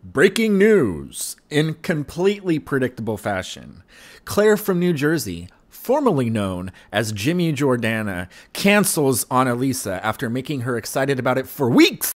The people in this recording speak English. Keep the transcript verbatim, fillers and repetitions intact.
Breaking news! In completely predictable fashion, Claire from New Jersey, formerly known as Jimmy Jordana, cancels on Elisa after making her excited about it for weeks.